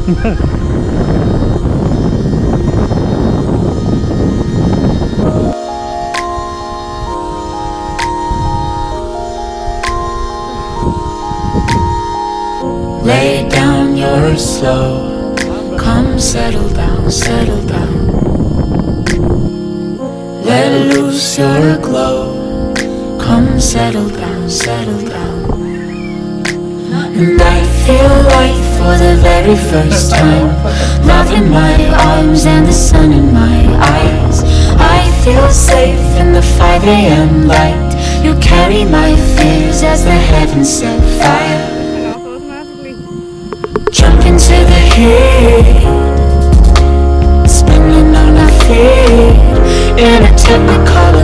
Lay down your slow. Come settle down, settle down. Let loose your glow. Come settle down, settle down. And I feel light for the very first time. Love in my arms and the sun in my eyes. I feel safe in the 5 AM light. You carry my fears as the heavens set fire. Jump into the heat, spinning on our feet in a technicolor